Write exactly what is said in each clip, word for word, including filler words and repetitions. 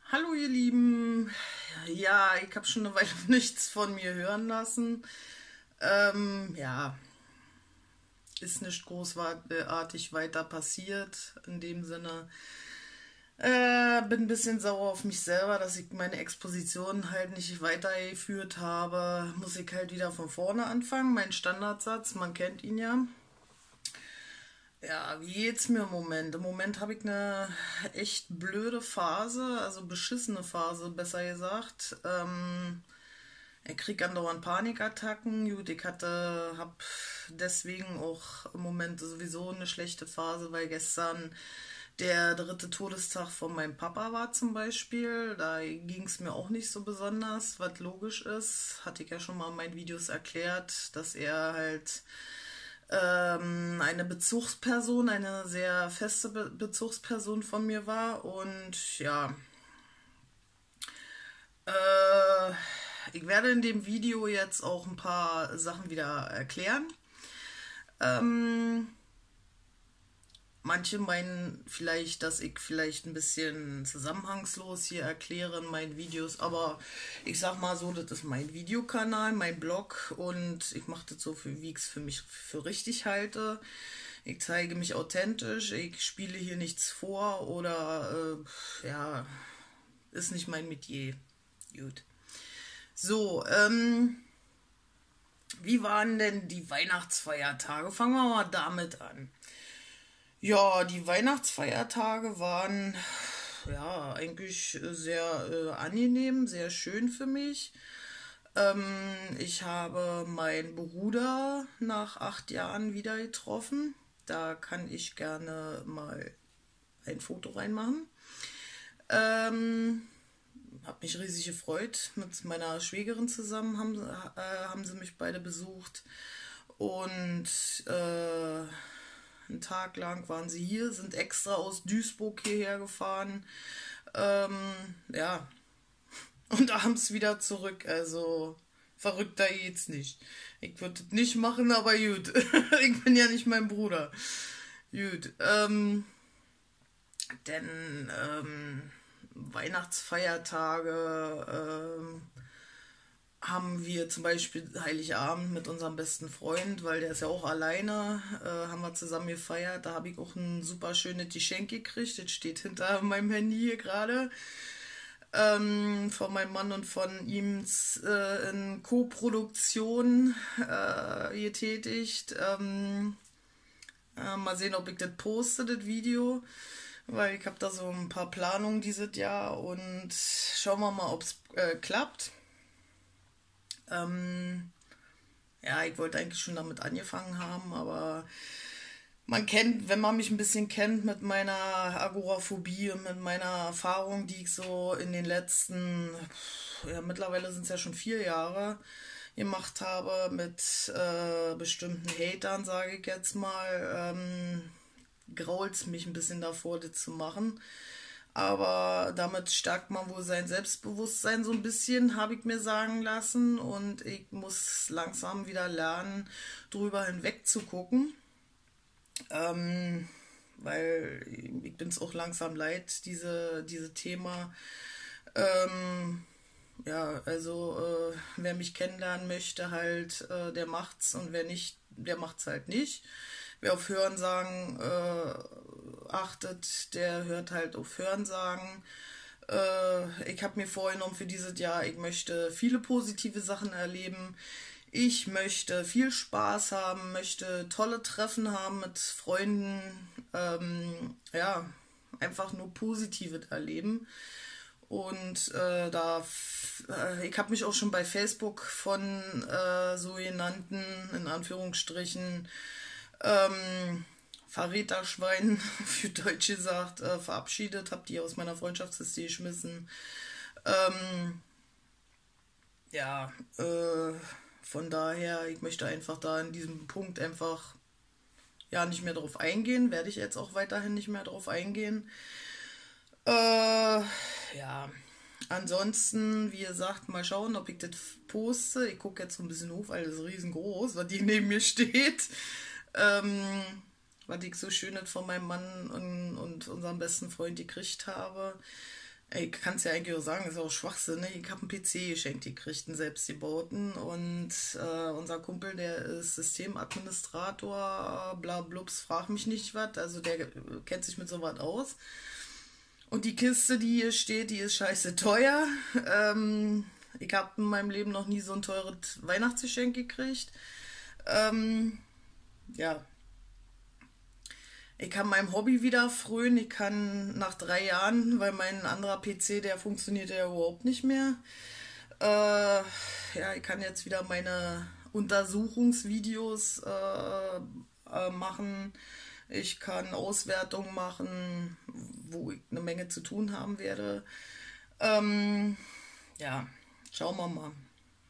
Hallo ihr Lieben, ja, ich habe schon eine Weile nichts von mir hören lassen. Ähm, ja, ist nicht großartig weiter passiert in dem Sinne. Äh, bin ein bisschen sauer auf mich selber, dass ich meine Exposition halt nicht weitergeführt habe. Muss ich halt wieder von vorne anfangen. Mein Standardsatz, man kennt ihn ja. Ja, wie geht's mir im Moment? Im Moment habe ich eine echt blöde Phase, also beschissene Phase, besser gesagt. Ähm, ich krieg andauernd Panikattacken. Gut, ich hatte, hab deswegen auch im Moment sowieso eine schlechte Phase, weil gestern der dritte Todestag von meinem Papa war zum Beispiel. Da ging es mir auch nicht so besonders, was logisch ist. Hatte ich ja schon mal in meinen Videos erklärt, dass er halt ähm, eine Bezugsperson, eine sehr feste Be Bezugsperson von mir war. Und ja, äh, ich werde in dem Video jetzt auch ein paar Sachen wieder erklären. Ähm, Manche meinen vielleicht, dass ich vielleicht ein bisschen zusammenhangslos hier erkläre in meinen Videos, aber ich sag mal so, das ist mein Videokanal, mein Blog und ich mache das so, für, wie ich es für mich für richtig halte. Ich zeige mich authentisch, ich spiele hier nichts vor oder äh, ja, ist nicht mein Metier. Gut. So, ähm, wie waren denn die Weihnachtsfeiertage? Fangen wir mal damit an. Ja, die Weihnachtsfeiertage waren ja eigentlich sehr äh, angenehm, sehr schön für mich. Ähm, Ich habe meinen Bruder nach acht Jahren wieder getroffen. Da kann ich gerne mal ein Foto reinmachen. Ähm, Hab mich riesig gefreut. Mit meiner Schwägerin zusammen haben, äh, haben sie mich beide besucht. Und äh, einen Tag lang waren sie hier, sind extra aus Duisburg hierher gefahren. Ähm, ja, und abends wieder zurück. Also verrückter geht's nicht. Ich würde das nicht machen, aber gut. Ich bin ja nicht mein Bruder. Gut. Ähm, denn ähm, Weihnachtsfeiertage ähm, haben wir zum Beispiel Heiligabend mit unserem besten Freund, weil der ist ja auch alleine, äh, haben wir zusammen gefeiert. Da habe ich auch ein super schönes Geschenk gekriegt. Das steht hinter meinem Handy hier gerade. Ähm, von meinem Mann und von ihm äh, in Co-Produktion äh, getätigt. Ähm, äh, mal sehen, ob ich das poste, das Video. Weil ich habe da so ein paar Planungen dieses Jahr und schauen wir mal, ob es äh, klappt. Ähm, ja, ich wollte eigentlich schon damit angefangen haben, aber man kennt, wenn man mich ein bisschen kennt mit meiner Agoraphobie und mit meiner Erfahrung, die ich so in den letzten, ja, mittlerweile sind es ja schon vier Jahre gemacht habe, mit äh, bestimmten Hatern, sage ich jetzt mal, ähm, grault es mich ein bisschen davor, das zu machen. Aber damit stärkt man wohl sein Selbstbewusstsein so ein bisschen, habe ich mir sagen lassen. Und ich muss langsam wieder lernen, drüber hinweg zu gucken. Ähm, Weil ich bin es auch langsam leid, diese, diese Thema. Ähm, ja, also äh, wer mich kennenlernen möchte, halt, äh, der macht's und wer nicht, der macht's halt nicht. Wer auf Hörensagen äh, achtet, der hört halt auf Hörensagen. Äh, ich habe mir vorgenommen für dieses Jahr, ich möchte viele positive Sachen erleben. Ich möchte viel Spaß haben, möchte tolle Treffen haben mit Freunden. Ähm, ja, einfach nur Positives erleben. Und äh, da, äh, ich habe mich auch schon bei Facebook von äh, sogenannten, in Anführungsstrichen, ähm, Verräterschweinen, für Deutsch gesagt, äh, verabschiedet, habe die aus meiner Freundschaftsliste geschmissen. Ähm, ja, äh, von daher, ich möchte einfach da in diesem Punkt einfach ja nicht mehr drauf eingehen, werde ich jetzt auch weiterhin nicht mehr drauf eingehen. Äh, ja, ansonsten, wie gesagt, mal schauen, ob ich das poste. Ich gucke jetzt so ein bisschen hoch, weil das ist riesengroß, was die neben mir steht. Ähm, Was ich so schön von meinem Mann und, und unserem besten Freund gekriegt habe. Ich kann es ja eigentlich auch sagen, ist auch Schwachsinn. Ne? Ich habe einen P C geschenkt gekriegt, einen selbstgebauten. Und äh, unser Kumpel, der ist Systemadministrator, bla blups, frag mich nicht was. Also der kennt sich mit sowas aus. Und die Kiste, die hier steht, die ist scheiße teuer. Ähm, ich habe in meinem Leben noch nie so ein teures Weihnachtsgeschenk gekriegt. Ähm, ja, ich kann meinem Hobby wieder frönen. Ich kann nach drei Jahren, weil mein anderer P C, der funktioniert ja überhaupt nicht mehr. Äh, ja, ich kann jetzt wieder meine Untersuchungsvideos äh, äh, machen. Ich kann Auswertungen machen, wo ich eine Menge zu tun haben werde. Ähm, ja, schauen wir mal.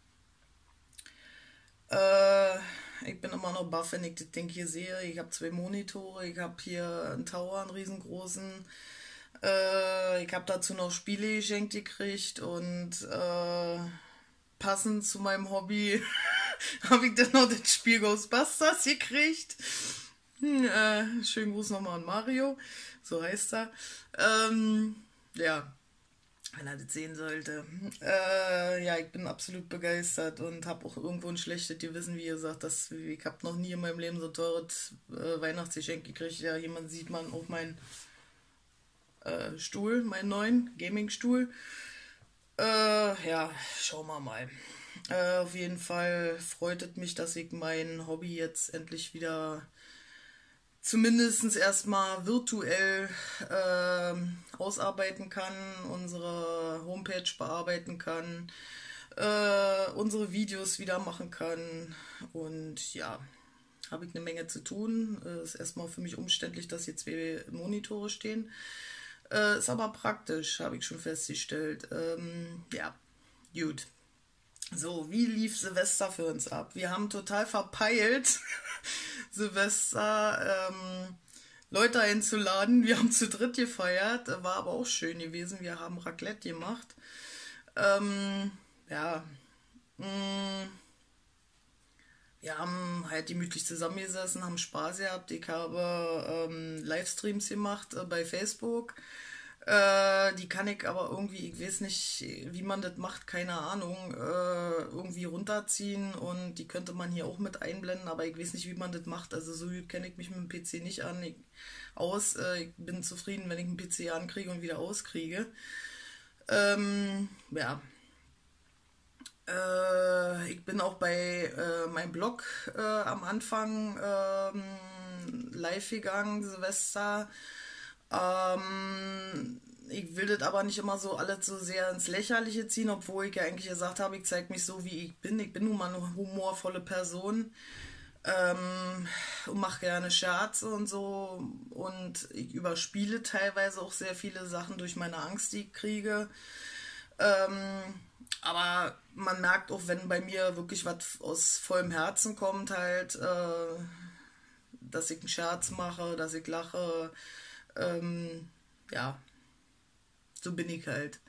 Äh, Ich bin immer noch baff, wenn ich das Ding hier sehe. Ich habe zwei Monitore, ich habe hier einen Tower, einen riesengroßen. Äh, ich habe dazu noch Spiele geschenkt gekriegt und äh, passend zu meinem Hobby habe ich dann noch das Spiel Ghostbusters gekriegt. Hm, äh, schönen Gruß nochmal an Mario, so heißt er. Ähm, ja, wenn er das sehen sollte. Äh, ja, ich bin absolut begeistert und habe auch irgendwo ein schlechtes Gewissen, wie gesagt, dass ich habe noch nie in meinem Leben so teures äh, Weihnachtsgeschenk gekriegt. Ja, jemand sieht man auf meinen äh, Stuhl, meinen neuen Gaming-Stuhl. Äh, ja, schauen wir mal. Äh, auf jeden Fall freut es mich, dass ich mein Hobby jetzt endlich wieder zumindest erstmal virtuell ähm, ausarbeiten kann, unsere Homepage bearbeiten kann, äh, unsere Videos wieder machen kann. Und ja, habe ich eine Menge zu tun. Äh, ist erstmal für mich umständlich, dass hier zwei Monitore stehen. Äh, ist aber praktisch, habe ich schon festgestellt. Ähm, ja, gut. So, wie lief Silvester für uns ab? Wir haben total verpeilt, Silvester ähm, Leute einzuladen. Wir haben zu dritt gefeiert, war aber auch schön gewesen. Wir haben Raclette gemacht. Ähm, ja, mh, wir haben halt gemütlich zusammengesessen, haben Spaß gehabt. Ich habe ähm, Livestreams gemacht äh, bei Facebook. Äh, die kann ich aber irgendwie, ich weiß nicht, wie man das macht, keine Ahnung, äh, irgendwie runterziehen und die könnte man hier auch mit einblenden, aber ich weiß nicht, wie man das macht. Also so gut kenne ich mich mit dem P C nicht an, ich, aus. Äh, ich bin zufrieden, wenn ich einen P C ankriege und wieder auskriege. Ähm, ja, äh, ich bin auch bei äh, meinem Blog äh, am Anfang ähm, live gegangen, Silvester. Ähm, Ich will das aber nicht immer so alles so sehr ins Lächerliche ziehen, obwohl ich ja eigentlich gesagt habe, ich zeige mich so, wie ich bin. Ich bin nun mal eine humorvolle Person ähm, und mache gerne Scherze und so. Und ich überspiele teilweise auch sehr viele Sachen durch meine Angst, die ich kriege. Ähm, aber man merkt auch, wenn bei mir wirklich was aus vollem Herzen kommt, halt, äh, dass ich einen Scherz mache, dass ich lache. Ähm, ja, so bin ich halt.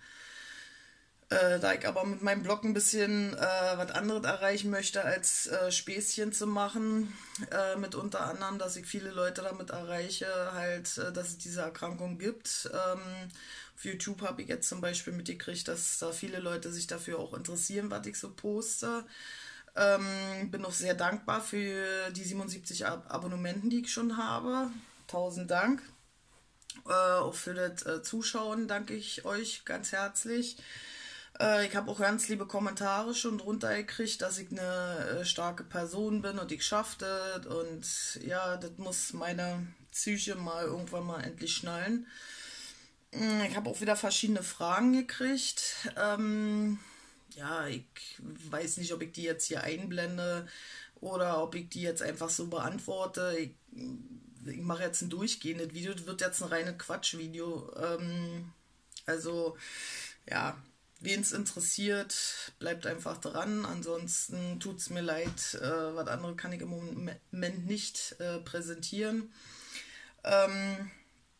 Äh, da ich aber mit meinem Blog ein bisschen äh, was anderes erreichen möchte, als äh, Späßchen zu machen, äh, mit unter anderem, dass ich viele Leute damit erreiche, halt, äh, dass es diese Erkrankung gibt. Ähm, auf YouTube habe ich jetzt zum Beispiel mitgekriegt, dass da viele Leute sich dafür auch interessieren, was ich so poste. Ähm, bin auch sehr dankbar für die siebenundsiebzig Ab Abonnementen, die ich schon habe. Tausend Dank. Äh, auch für das äh, Zuschauen danke ich euch ganz herzlich. Äh, ich habe auch ganz liebe Kommentare schon drunter gekriegt, dass ich eine äh, starke Person bin und ich schaffe das. Und ja, das muss meine Psyche mal irgendwann mal endlich schnallen. Mm, Ich habe auch wieder verschiedene Fragen gekriegt. Ähm, ja, ich weiß nicht, ob ich die jetzt hier einblende oder ob ich die jetzt einfach so beantworte. Ich, ich mache jetzt ein durchgehendes Video, das wird jetzt ein reines Quatschvideo. Ähm, also, ja, wen es interessiert, bleibt einfach dran. Ansonsten tut es mir leid, äh, was andere kann ich im Moment nicht äh, präsentieren. Ähm,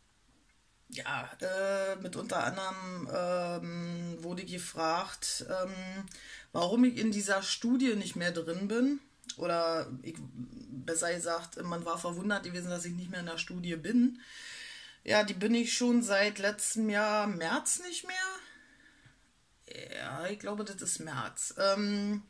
ja, äh, mit unter anderem ähm, wurde gefragt, ähm, warum ich in dieser Studie nicht mehr drin bin. Oder ich, besser gesagt, man war verwundert gewesen, dass ich nicht mehr in der Studie bin. Ja, die bin ich schon seit letztem Jahr März nicht mehr. Ja, ich glaube, das ist März. Ähm,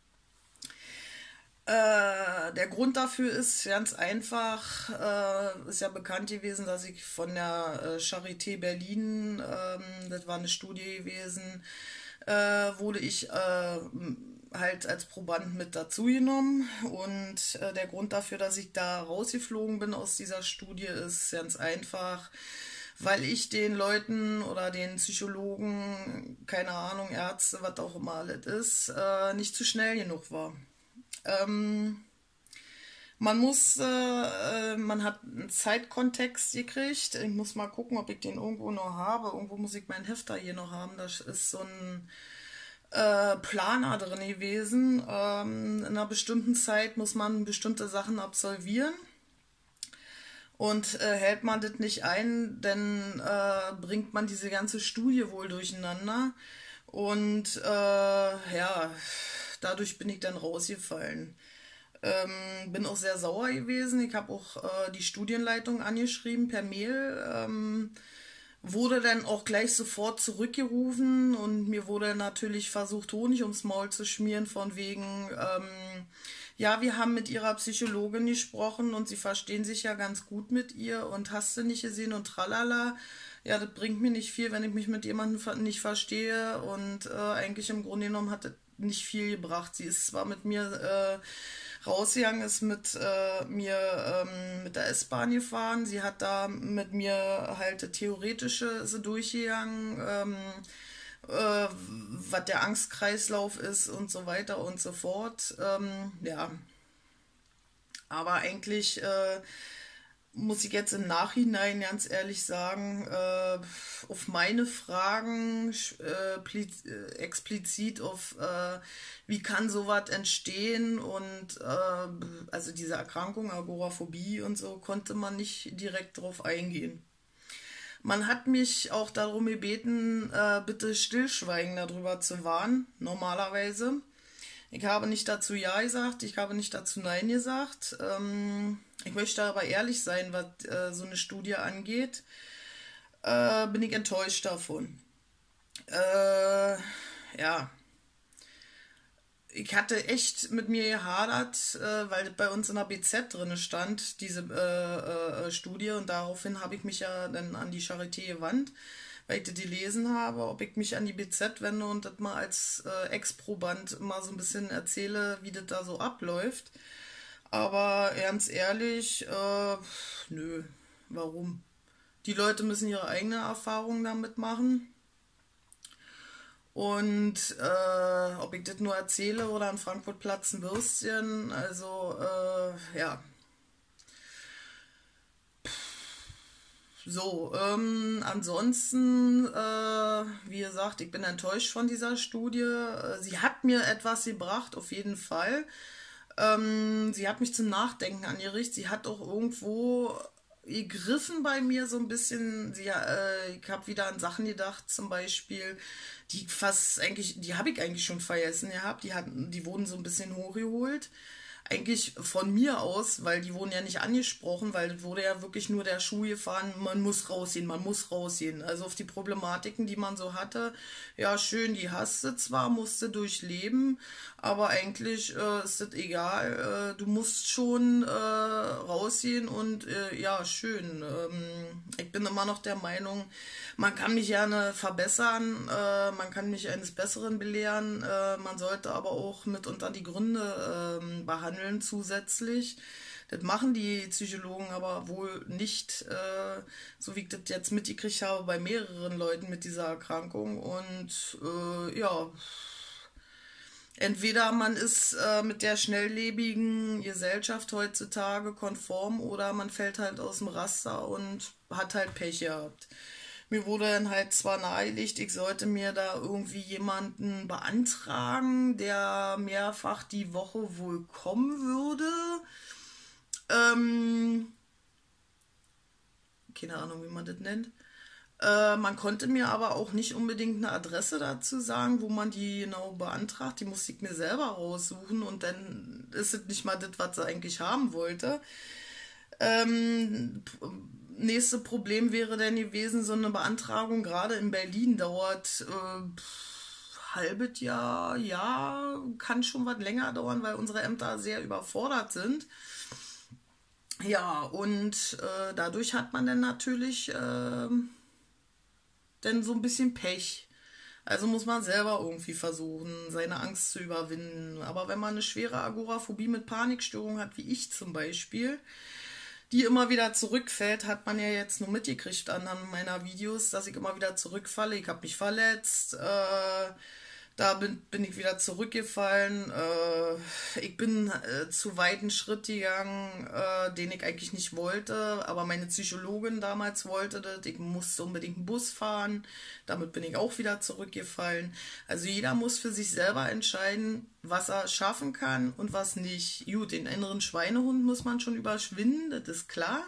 äh, der Grund dafür ist ganz einfach, äh, ist ja bekannt gewesen, dass ich von der äh, Charité Berlin, ähm, das war eine Studie gewesen, äh, wurde ich äh, halt als Proband mit dazugenommen. Und äh, der Grund dafür, dass ich da rausgeflogen bin aus dieser Studie, ist ganz einfach, weil ich den Leuten oder den Psychologen, keine Ahnung, Ärzte, was auch immer alles ist, äh, nicht zu schnell genug war. Ähm, man muss, äh, äh, man hat einen Zeitkontext gekriegt. Ich muss mal gucken, ob ich den irgendwo noch habe. Irgendwo muss ich meinen Hefter hier noch haben. Da ist so ein äh, Planer drin gewesen. Ähm, in einer bestimmten Zeit muss man bestimmte Sachen absolvieren. Und äh, hält man das nicht ein, dann äh, bringt man diese ganze Studie wohl durcheinander. Und äh, ja, dadurch bin ich dann rausgefallen. Ähm, bin auch sehr sauer gewesen. Ich habe auch äh, die Studienleitung angeschrieben per Mail. Ähm, wurde dann auch gleich sofort zurückgerufen und mir wurde natürlich versucht, Honig ums Maul zu schmieren von wegen, ähm, ja, wir haben mit ihrer Psychologin gesprochen und sie verstehen sich ja ganz gut mit ihr und hast du nicht gesehen und tralala. Ja, das bringt mir nicht viel, wenn ich mich mit jemandem ver- nicht verstehe und äh, eigentlich im Grunde genommen hat das nicht viel gebracht. Sie ist zwar mit mir äh, rausgegangen, ist mit äh, mir ähm, mit der S-Bahn gefahren. Sie hat da mit mir halt das Theoretische so durchgegangen, ähm, äh, was der Angstkreislauf ist und so weiter und so fort. Ähm, ja, aber eigentlich äh, muss ich jetzt im Nachhinein ganz ehrlich sagen, äh, auf meine Fragen äh, pli- äh, explizit auf, äh, wie kann sowas entstehen und äh, also diese Erkrankung, Agoraphobie und so, konnte man nicht direkt drauf eingehen. Man hat mich auch darum gebeten, äh, bitte Stillschweigen darüber zu wahren, normalerweise. Ich habe nicht dazu Ja gesagt, ich habe nicht dazu Nein gesagt. Ähm, ich möchte aber ehrlich sein, was äh, so eine Studie angeht. Äh, bin ich enttäuscht davon. Äh, ja, ich hatte echt mit mir gehadert, äh, weil das bei uns in der B Z drin stand, diese äh, äh, Studie. Und daraufhin habe ich mich ja dann an die Charité gewandt, weil ich das gelesen habe, ob ich mich an die B Z wende und das mal als äh, Ex-Proband mal so ein bisschen erzähle, wie das da so abläuft. Aber ganz ehrlich, äh, nö, warum? Die Leute müssen ihre eigene Erfahrung damit machen. Und äh, ob ich das nur erzähle oder in Frankfurt platzen Würstchen, also äh, ja. So, ähm, ansonsten, äh, wie gesagt, ich bin enttäuscht von dieser Studie. Äh, Sie hat mir etwas gebracht, auf jeden Fall. Ähm, sie hat mich zum Nachdenken angeregt. Sie hat auch irgendwo gegriffen bei mir so ein bisschen. Sie, äh, ich habe wieder an Sachen gedacht, zum Beispiel, die fast eigentlich, die habe ich eigentlich schon vergessen gehabt. Die hatten, die wurden so ein bisschen hochgeholt. Eigentlich von mir aus, weil die wurden ja nicht angesprochen, weil es wurde ja wirklich nur der Schuh gefahren, man muss rausgehen, man muss rausgehen. Also auf die Problematiken, die man so hatte, ja schön, die hast du zwar, musst du durchleben, aber eigentlich äh, ist das egal. Äh, du musst schon äh, rausgehen und äh, ja, schön. Ähm, ich bin immer noch der Meinung, man kann mich gerne verbessern, äh, man kann mich eines Besseren belehren, äh, man sollte aber auch mitunter die Gründe ähm, behandeln zusätzlich. Das machen die Psychologen aber wohl nicht, äh, so wie ich das jetzt mitgekriegt habe, bei mehreren Leuten mit dieser Erkrankung. Und äh, ja, entweder man ist äh, mit der schnelllebigen Gesellschaft heutzutage konform oder man fällt halt aus dem Raster und hat halt Pech gehabt. Mir wurde dann halt zwar nahegelegt, ich sollte mir da irgendwie jemanden beantragen, der mehrfach die Woche wohl kommen würde. Ähm, keine Ahnung, wie man das nennt. Äh, man konnte mir aber auch nicht unbedingt eine Adresse dazu sagen, wo man die genau beantragt. Die musste ich mir selber raussuchen und dann ist es nicht mal das, was sie eigentlich haben wollte. Ähm, nächste Problem wäre dann gewesen, so eine Beantragung gerade in Berlin dauert äh, halbes Jahr, ja, kann schon was länger dauern, weil unsere Ämter sehr überfordert sind. Ja, und äh, dadurch hat man dann natürlich äh, dann so ein bisschen Pech. Also muss man selber irgendwie versuchen, seine Angst zu überwinden. Aber wenn man eine schwere Agoraphobie mit Panikstörung hat, wie ich zum Beispiel, die immer wieder zurückfällt, hat man ja jetzt nur mitgekriegt anhand meiner Videos, dass ich immer wieder zurückfalle. Ich habe mich verletzt, äh, da bin, bin ich wieder zurückgefallen. Äh, ich bin äh, zu weiten Schritt gegangen, äh, den ich eigentlich nicht wollte, aber meine Psychologin damals wollte das. Ich musste unbedingt einen Bus fahren, damit bin ich auch wieder zurückgefallen. Also jeder muss für sich selber entscheiden, was er schaffen kann und was nicht. Gut, den inneren Schweinehund muss man schon überwinden, das ist klar.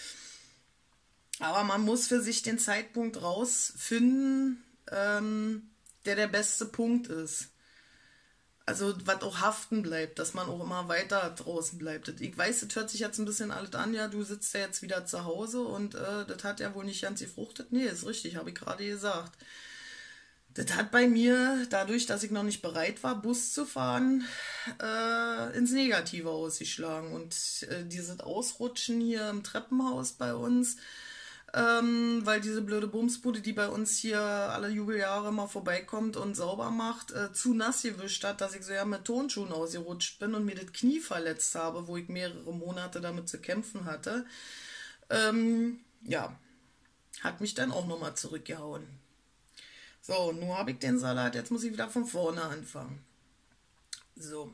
Aber man muss für sich den Zeitpunkt rausfinden, ähm, der der beste Punkt ist. Also, was auch haften bleibt, dass man auch immer weiter draußen bleibt. Ich weiß, das hört sich jetzt ein bisschen alles an, ja, du sitzt ja jetzt wieder zu Hause und äh, das hat ja wohl nicht ganz gefruchtet. Nee, ist richtig, habe ich gerade gesagt. Das hat bei mir, dadurch, dass ich noch nicht bereit war, Bus zu fahren, äh, ins Negative ausgeschlagen. Und äh, dieses Ausrutschen hier im Treppenhaus bei uns, ähm, weil diese blöde Bumsbude, die bei uns hier alle Jubeljahre mal vorbeikommt und sauber macht, äh, zu nass gewischt hat, dass ich so ja mit Turnschuhen ausgerutscht bin und mir das Knie verletzt habe, wo ich mehrere Monate damit zu kämpfen hatte. Ähm, ja, hat mich dann auch nochmal zurückgehauen. So, nun habe ich den Salat, jetzt muss ich wieder von vorne anfangen. So.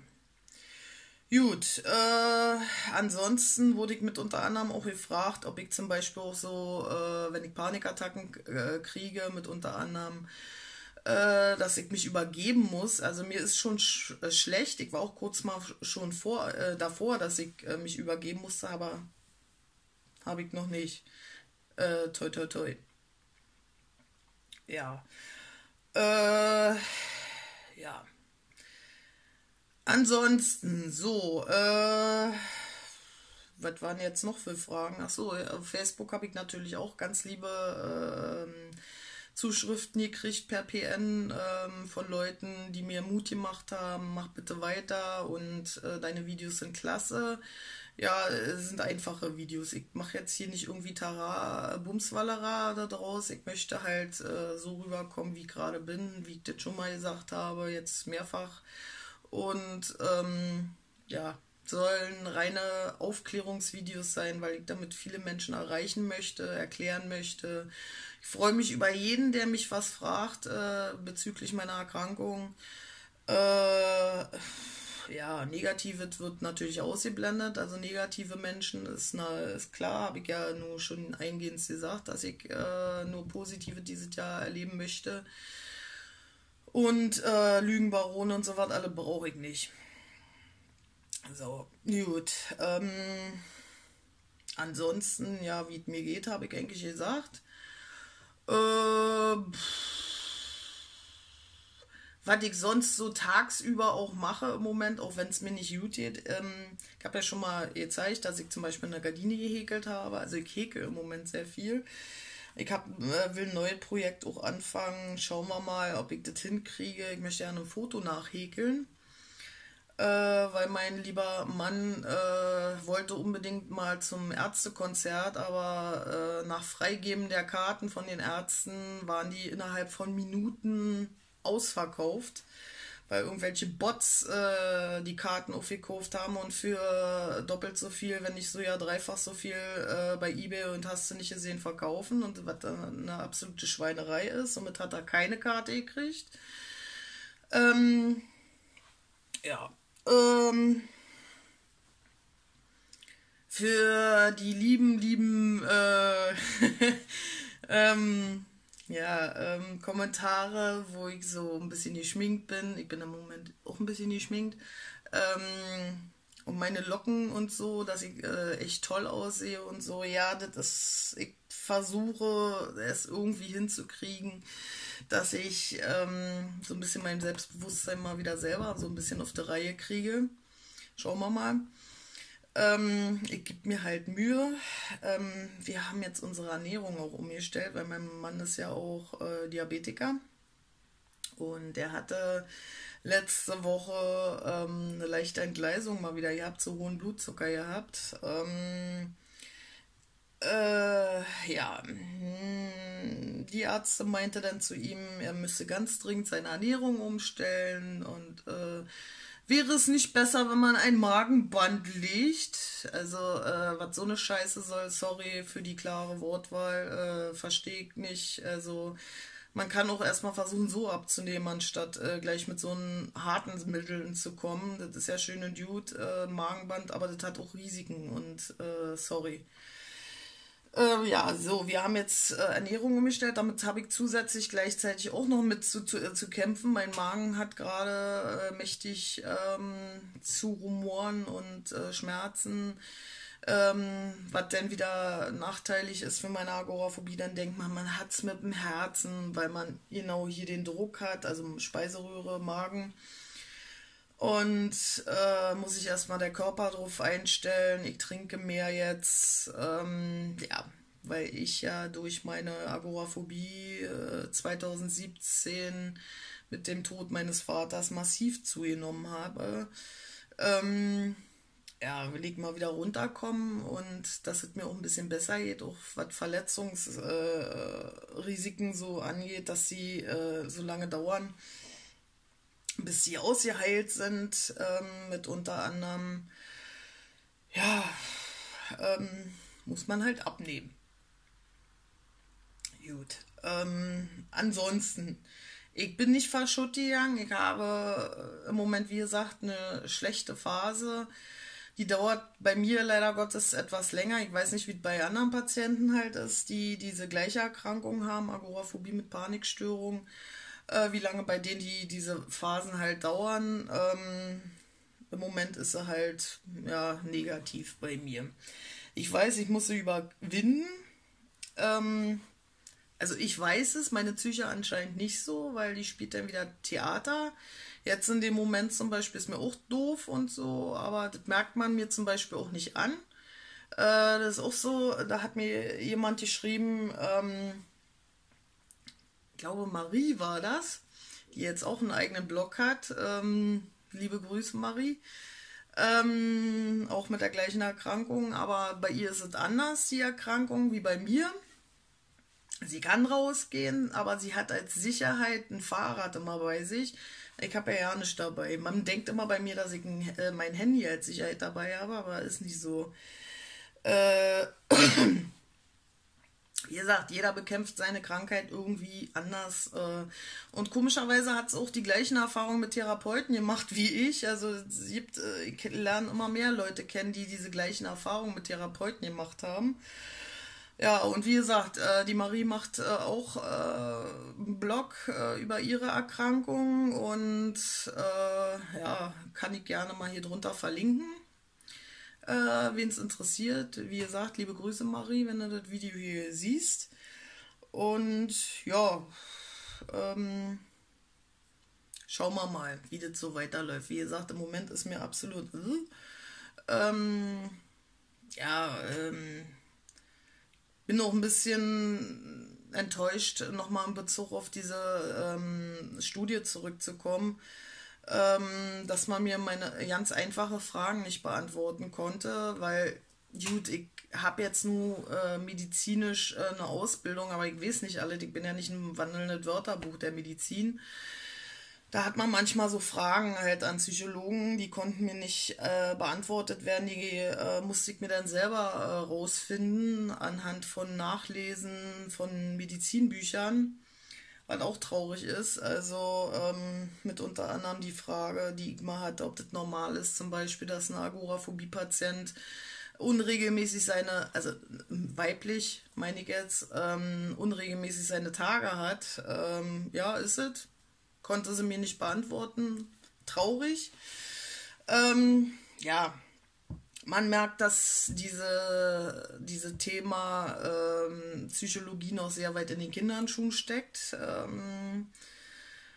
Gut, äh, ansonsten wurde ich mit unter anderem auch gefragt, ob ich zum Beispiel auch so, äh, wenn ich Panikattacken äh, kriege, mit unter anderem, äh, dass ich mich übergeben muss. Also mir ist schon sch äh, schlecht. Ich war auch kurz mal schon vor, äh, davor, dass ich äh, mich übergeben musste, aber habe ich noch nicht. Äh, toi, toi, toi. Ja. Äh, ja. Ansonsten, so, äh, was waren jetzt noch für Fragen? Ach so, auf Facebook habe ich natürlich auch ganz liebe ähm, Zuschriften gekriegt per P N ähm, von Leuten, die mir Mut gemacht haben, mach bitte weiter und äh, deine Videos sind klasse. Ja, es sind einfache Videos. Ich mache jetzt hier nicht irgendwie Tara Bumswallera da draus. Ich möchte halt äh, so rüberkommen, wie ich gerade bin, wie ich das schon mal gesagt habe, jetzt mehrfach. Und ähm, ja, sollen reine Aufklärungsvideos sein, weil ich damit viele Menschen erreichen möchte, erklären möchte. Ich freue mich über jeden, der mich was fragt äh, bezüglich meiner Erkrankung. Äh, ja, Negatives wird natürlich ausgeblendet. Also negative Menschen ist, na, ist klar, habe ich ja nur schon eingehend gesagt, dass ich äh, nur positive dieses Jahr erleben möchte. Und äh, Lügenbarone und so was, alle brauche ich nicht. So, gut. Ähm, ansonsten, ja, wie es mir geht, habe ich eigentlich gesagt. Äh, was ich sonst so tagsüber auch mache im Moment, auch wenn es mir nicht gut geht. Ähm, ich habe ja schon mal gezeigt, dass ich zum Beispiel eine Gardine gehäkelt habe. Also ich häkel im Moment sehr viel. Ich hab, äh, will ein neues Projekt auch anfangen. Schauen wir mal, ob ich das hinkriege. Ich möchte ja ein Foto nachhäkeln, äh, weil mein lieber Mann äh, wollte unbedingt mal zum Ärztekonzert, aber äh, nach Freigeben der Karten von den Ärzten waren die innerhalb von Minuten ausverkauft, weil irgendwelche Bots äh, die Karten aufgekauft haben und für doppelt so viel, wenn nicht so ja dreifach so viel äh, bei eBay und hast du nicht gesehen verkaufen und was eine absolute Schweinerei ist. Somit hat er keine Karte gekriegt. Ähm, ja. Ähm, für die lieben, lieben äh, ähm, ja, ähm, Kommentare, wo ich so ein bisschen geschminkt bin. Ich bin im Moment auch ein bisschen geschminkt. Ähm, und meine Locken und so, dass ich äh, echt toll aussehe und so. Ja, das ist, ich versuche es irgendwie hinzukriegen, dass ich ähm, so ein bisschen mein Selbstbewusstsein mal wieder selber so ein bisschen auf die Reihe kriege. Schauen wir mal. Ähm, ich gebe mir halt Mühe. Ähm, wir haben jetzt unsere Ernährung auch umgestellt, weil mein Mann ist ja auch äh, Diabetiker. Und der hatte letzte Woche ähm, eine leichte Entgleisung mal wieder gehabt, so hohen Blutzucker gehabt. Ähm, äh, ja, hm, die Ärzte meinte dann zu ihm, er müsse ganz dringend seine Ernährung umstellen und äh, wäre es nicht besser, wenn man ein Magenband legt? Also, äh, was so eine Scheiße soll, sorry für die klare Wortwahl, äh, verstehe ich nicht. Also, man kann auch erstmal versuchen, so abzunehmen, anstatt äh, gleich mit so einem harten Mitteln zu kommen. Das ist ja schön und gut, äh, Magenband, aber das hat auch Risiken und äh, sorry. Äh, ja, so, wir haben jetzt äh, Ernährung umgestellt. Damit habe ich zusätzlich gleichzeitig auch noch mit zu, zu, äh, zu kämpfen. Mein Magen hat gerade äh, mächtig ähm, zu Rumoren und äh, Schmerzen. Ähm, was dann wieder nachteilig ist für meine Agoraphobie, dann denkt man, man hat es mit dem Herzen, weil man genau hier den Druck hat, also Speiseröhre, Magen. Und äh, muss ich erstmal der Körper drauf einstellen. Ich trinke mehr jetzt. Ähm, ja, weil ich ja durch meine Agoraphobie äh, zwanzig siebzehn mit dem Tod meines Vaters massiv zugenommen habe. Ähm, ja, will ich mal wieder runterkommen und dass es mir auch ein bisschen besser geht, auch was Verletzungsrisiken äh, Risiken so angeht, dass sie äh, so lange dauern, bis sie ausgeheilt sind, ähm, mit unter anderem, ja, ähm, muss man halt abnehmen. Gut. Ähm, ansonsten, ich bin nicht verschutt gegangen. Ich habe äh, im Moment, wie gesagt, eine schlechte Phase. Die dauert bei mir leider Gottes etwas länger. Ich weiß nicht, wie es bei anderen Patienten halt ist, die diese gleiche Erkrankung haben, Agoraphobie mit Panikstörung, äh, wie lange bei denen die diese Phasen halt dauern. Ähm, im Moment ist sie halt ja negativ bei mir. Ich weiß, ich muss sie überwinden. Ähm, also ich weiß es, meine Psyche anscheinend nicht so, weil die spielt dann wieder Theater. Jetzt in dem Moment zum Beispiel ist mir auch doof und so, aber das merkt man mir zum Beispiel auch nicht an. Äh, das ist auch so, da hat mir jemand geschrieben, ähm, ich glaube Marie war das, die jetzt auch einen eigenen Blog hat. Ähm, liebe Grüße Marie. Ähm, auch mit der gleichen Erkrankung, aber bei ihr ist es anders, die Erkrankung, wie bei mir. Sie kann rausgehen, aber sie hat als Sicherheit ein Fahrrad immer bei sich. Ich habe ja ja nicht dabei. Man denkt immer bei mir, dass ich ein, äh, mein Handy als Sicherheit dabei habe, aber ist nicht so. Äh, wie gesagt, jeder bekämpft seine Krankheit irgendwie anders. Äh, und komischerweise hat es auch die gleichen Erfahrungen mit Therapeuten gemacht wie ich. Also es gibt, äh, ich lerne immer mehr Leute kennen, die diese gleichen Erfahrungen mit Therapeuten gemacht haben. Ja, und wie gesagt, äh, die Marie macht äh, auch äh, einen Blog äh, über ihre Erkrankung und äh, ja, kann ich gerne mal hier drunter verlinken, äh, wen es interessiert. Wie gesagt, liebe Grüße Marie, wenn du das Video hier siehst. Und ja, ähm, schauen wir mal, wie das so weiterläuft. Wie gesagt, im Moment ist mir absolut... Äh, ähm, ja, ähm, bin auch ein bisschen enttäuscht, nochmal in Bezug auf diese ähm, Studie zurückzukommen, ähm, dass man mir meine ganz einfache Fragen nicht beantworten konnte, weil, gut, ich habe jetzt nur äh, medizinisch äh, eine Ausbildung, aber ich weiß nicht alles, ich bin ja nicht ein wandelndes Wörterbuch der Medizin. Da hat man manchmal so Fragen halt an Psychologen, die konnten mir nicht äh, beantwortet werden, die äh, musste ich mir dann selber äh, rausfinden anhand von Nachlesen von Medizinbüchern, was auch traurig ist. Also ähm, mit unter anderem die Frage, die Igmar hatte, ob das normal ist, zum Beispiel, dass ein Agoraphobie-Patient unregelmäßig seine, also weiblich meine ich jetzt, ähm, unregelmäßig seine Tage hat. Ähm, ja, ist es. Konnte sie mir nicht beantworten. Traurig. Ähm, ja, man merkt, dass diese, diese Thema ähm, Psychologie noch sehr weit in den Kinderschuhen steckt. Ähm,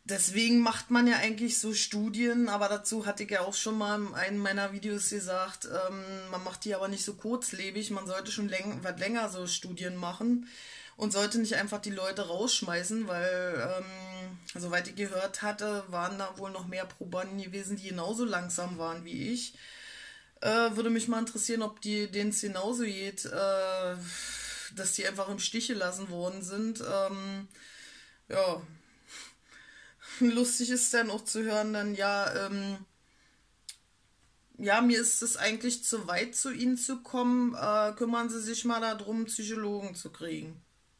Deswegen macht man ja eigentlich so Studien, aber dazu hatte ich ja auch schon mal in einem meiner Videos gesagt, ähm, man macht die aber nicht so kurzlebig, man sollte schon läng was länger so Studien machen und sollte nicht einfach die Leute rausschmeißen, weil, ähm, soweit ich gehört hatte, waren da wohl noch mehr Probanden gewesen, die genauso langsam waren wie ich. Äh, würde mich mal interessieren, ob die denen es genauso geht, äh, dass die einfach im Stich gelassen worden sind. Ähm, ja, lustig ist dann auch zu hören, dann ja, ähm, ja, mir ist es eigentlich zu weit, zu Ihnen zu kommen. Äh, kümmern Sie sich mal darum, Psychologen zu kriegen.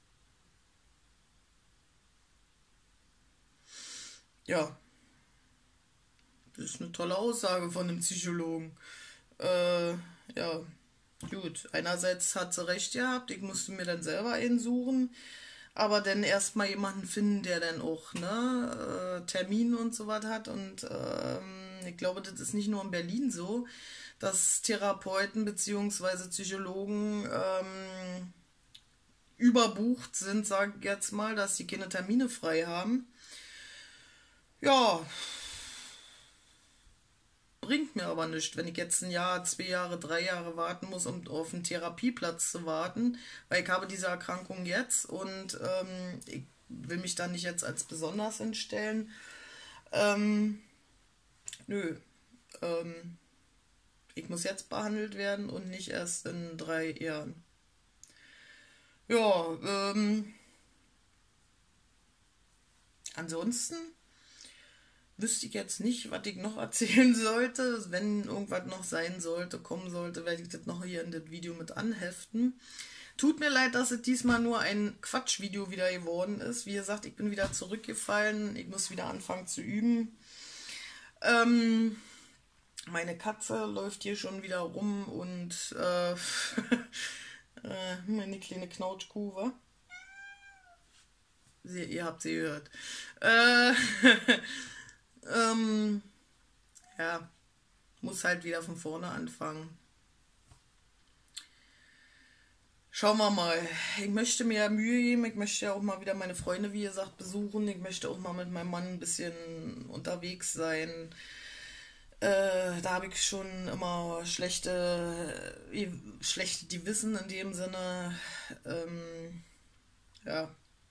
Ja, das ist eine tolle Aussage von einem Psychologen. Äh, ja, gut. Einerseits hat sie recht gehabt, ich musste mir dann selber einen suchen. Aber dann erstmal jemanden finden, der dann auch ne, äh, Termine und so was hat. Und ähm, ich glaube, das ist nicht nur in Berlin so, dass Therapeuten bzw. Psychologen ähm, überbucht sind, sage ich jetzt mal, dass sie keine Termine frei haben. Ja, bringt mir aber nichts, wenn ich jetzt ein Jahr, zwei Jahre, drei Jahre warten muss, um auf einen Therapieplatz zu warten, weil ich habe diese Erkrankung jetzt und ähm, ich will mich da nicht jetzt als besonders hinstellen. Ähm, nö, ähm, ich muss jetzt behandelt werden und nicht erst in drei Jahren. Ja, ähm, ansonsten wüsste ich jetzt nicht, was ich noch erzählen sollte. Wenn irgendwas noch sein sollte, kommen sollte, werde ich das noch hier in das Video mit anheften. Tut mir leid, dass es diesmal nur ein Quatschvideo wieder geworden ist. Wie gesagt, ich bin wieder zurückgefallen. Ich muss wieder anfangen zu üben. Ähm, meine Katze läuft hier schon wieder rum und äh, äh, meine kleine Knautschkuh, wa? Sie, ihr habt sie gehört. Äh, ähm, ja, muss halt wieder von vorne anfangen. Schauen wir mal. Ich möchte mir ja Mühe geben. Ich möchte ja auch mal wieder meine Freunde, wie gesagt, besuchen. Ich möchte auch mal mit meinem Mann ein bisschen unterwegs sein. Äh, da habe ich schon immer schlechte, äh, schlechte die Wissen in dem Sinne. Ähm, ja,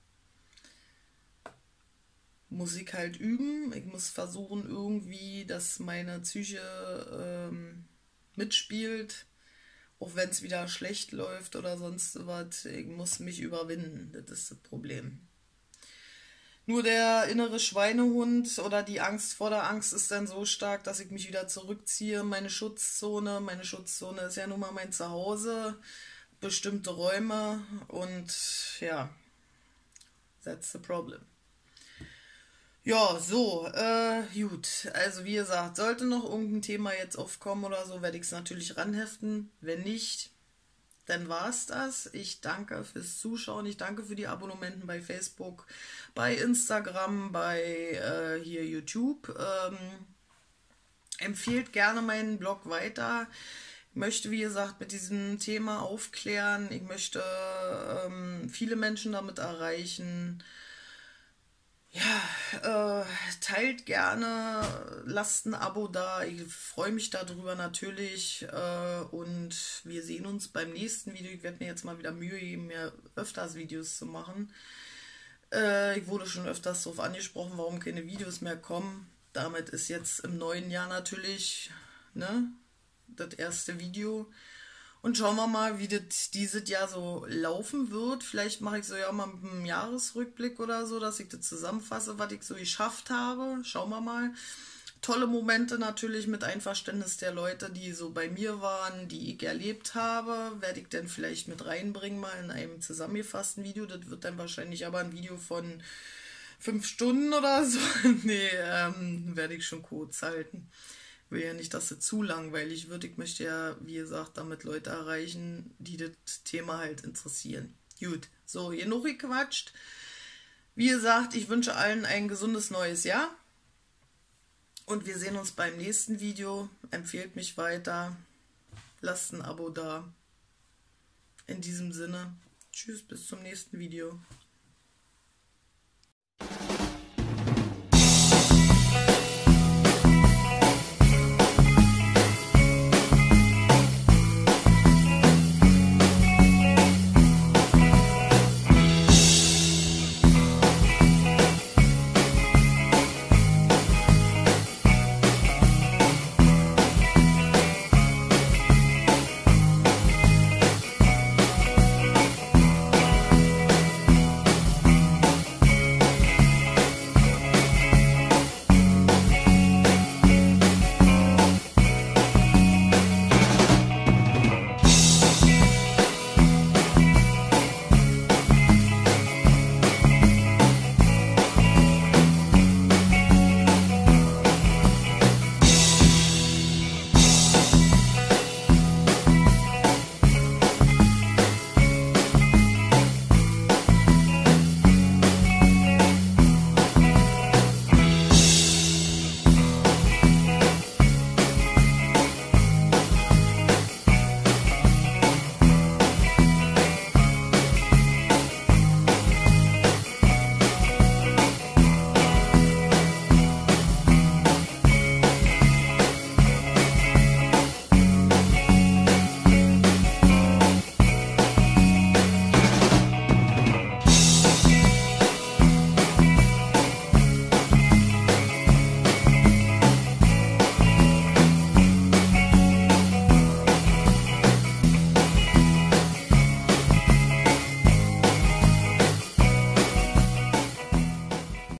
muss ich halt üben. Ich muss versuchen irgendwie, dass meine Psyche ähm, mitspielt. Auch wenn es wieder schlecht läuft oder sonst was, ich muss mich überwinden. Das ist das Problem. Nur der innere Schweinehund oder die Angst vor der Angst ist dann so stark, dass ich mich wieder zurückziehe. Meine Schutzzone, meine Schutzzone ist ja nun mal mein Zuhause, bestimmte Räume und ja, that's the problem. Ja, so, äh, gut. Also wie gesagt, sollte noch irgendein Thema jetzt aufkommen oder so, werde ich es natürlich ranheften. Wenn nicht, dann war's das. Ich danke fürs Zuschauen. Ich danke für die Abonnementen bei Facebook, bei Instagram, bei äh, hier YouTube. Ähm, empfehlt gerne meinen Blog weiter. Ich möchte, wie gesagt, mit diesem Thema aufklären. Ich möchte ähm, viele Menschen damit erreichen. Ja, äh, teilt gerne, lasst ein Abo da. Ich freue mich darüber natürlich. Äh, und wir sehen uns beim nächsten Video. Ich werde mir jetzt mal wieder Mühe geben, mir öfters Videos zu machen. Äh, ich wurde schon öfters darauf angesprochen, warum keine Videos mehr kommen. Damit ist jetzt im neuen Jahr natürlich, ne, das erste Video. Und schauen wir mal, wie das dieses Jahr so laufen wird. Vielleicht mache ich so ja mal einen Jahresrückblick oder so, dass ich das zusammenfasse, was ich so geschafft habe. Schauen wir mal. Tolle Momente natürlich mit Einverständnis der Leute, die so bei mir waren, die ich erlebt habe, werde ich dann vielleicht mit reinbringen, mal in einem zusammengefassten Video. Das wird dann wahrscheinlich aber ein Video von fünf Stunden oder so. Nee, ähm, werde ich schon kurz halten. Ich will ja nicht, dass es zu langweilig wird. Ich möchte ja, wie gesagt, damit Leute erreichen, die das Thema halt interessieren. Gut, so, genug gequatscht. Wie gesagt, ich wünsche allen ein gesundes neues Jahr. Und wir sehen uns beim nächsten Video. Empfehlt mich weiter. Lasst ein Abo da. In diesem Sinne, tschüss, bis zum nächsten Video.